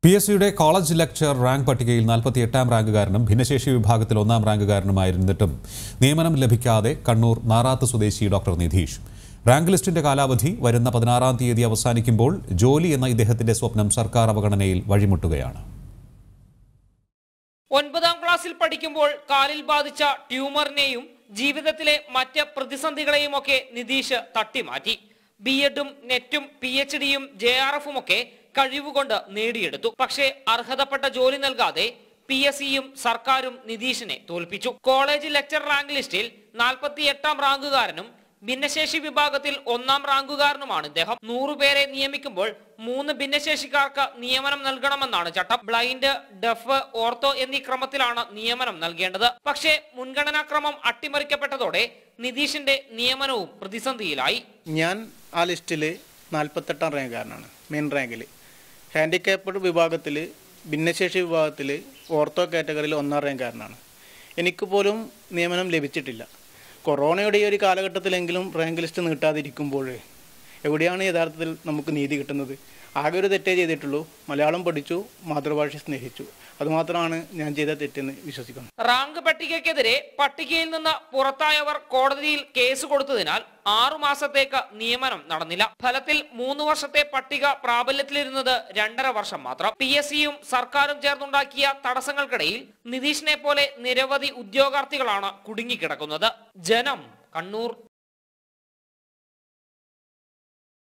PSCയുടെ college lecture rank പട്ടികയിൽ 48ാം റാങ്കുകാരനും ഭിന്നശേഷി വിഭാഗത്തിൽ 1ാം റാങ്കുകാരനുമായിരുന്നിട്ടും നിയമനം ലഭിക്കാതെ കണ്ണൂർ നാറാത്ത് സ്വദേശി ഡോക്ടർ നിധീഷ്. റാങ്ക് ലിസ്റ്റിന്റെ കാലാവധി വരുന്ന 16ാം തീയതി അവസാനിക്കുമ്പോൾ ജോലി എന്ന ഇദ്ദേഹത്തിന്റെ സ്വപ്നം സർക്കാർ അവഗണനയിൽ വഴിമുട്ടുകയാണ്. 9ാം ക്ലാസ്സിൽ പഠിക്കുമ്പോൾ കാലിൽ ബാധിച്ച ട്യൂമറിനെയും ജീവിതത്തിലെ മറ്റ് പ്രതിസന്ധികളെയും ഒക്കെ നിധീഷ് തട്ടിമാറ്റി. ബിഎഡും നെറ്റും PhDയും JRFും ഒക്കെ കഴിവുകൊണ്ട് നേടിയെടുത്തു. പക്ഷേ അർഹതപ്പെട്ട ജോലി നൽകാതെ PSCയും സർക്കാരും നിധീഷിനെ തോൽപ്പിച്ചു. കോളേജ് ലെക്ചർ റാങ്ക് ലിസ്റ്റിൽ 48ാം റാങ്കുകാരനും ഭിന്നശേഷി വിഭാഗത്തിൽ 1ാം റാങ്കുകാരനുമാണ് ഇദ്ദേഹം. 100 പേരെ നിയമിക്കുമ്പോൾ 3 ഭിന്നശേഷിക്കാർക്ക് നിയമനം നൽകണമെന്നാണ് ചട്ടം. ബ്ലൈൻഡ്, ഡെഫ്, ഓർത്തോ എന്നീ ക്രമത്തിലാണ് നിയമനം നൽകേണ്ടത്. പക്ഷേ മുൻഗണനാക്രമം അട്ടിമറിക്കപ്പെട്ടതോടെ നിധീഷിന്റെ നിയമനവും പ്രതിസന്ധിയിലായി. ഞാൻ ആ ലിസ്റ്റിൽ 48ാം റാങ്കുകാരനാണ്. മെയിൻ റാങ്കിൽ ഹാൻഡിക്യാപ്ഡ് വിഭാഗത്തിൽ, ഭിന്നശേഷി വിഭാഗത്തിൽ, ഓർത്തോ കാറ്റഗറിയിൽ 1ാം റാങ്കുകാരനാണ്. എനിക്ക് പോലും നിയമനം ലഭിച്ചിട്ടില്ല. കൊറോണയുടെ ഈ ഒരു കാലഘട്ടത്തിലെങ്കിലും റാങ്ക് ലിസ്റ്റ് നീട്ടാതിരിക്കുമ്പോൾ എവിടെയാണ് യഥാർത്ഥത്തിൽ നമുക്ക് നീതി കിട്ടുന്നത്? ആകെ ഒരു തെറ്റേ ചെയ്തിട്ടുള്ളൂ. മലയാളം പഠിച്ചു, മാതൃഭാഷ സ്നേഹിച്ചു. അതുമാത്രമാണ് ഞാൻ ചെയ്ത തെറ്റെന്ന് വിശ്വസിക്കുന്നു. റാങ്ക് പട്ടികയ്ക്കെതിരെ പട്ടികയിൽ നിന്ന് പുറത്തായവർ കോടതിയിൽ കേസ് കൊടുത്തതിനാൽ 6 മാസത്തേക്ക് നിയമനം നടന്നില്ല. ഫലത്തിൽ 3 വർഷത്തെ പട്ടിക പ്രാബല്യത്തിലിരുന്നത് 2.5 വർഷം മാത്രം. PSCയും സർക്കാരും ചേർന്നുണ്ടാക്കിയ തടസ്സങ്ങൾക്കിടയിൽ നിധീഷിനെ പോലെ നിരവധി ഉദ്യോഗാർത്ഥികളാണ് കുടുങ്ങിക്കിടക്കുന്നത്. ജനം, കണ്ണൂർ.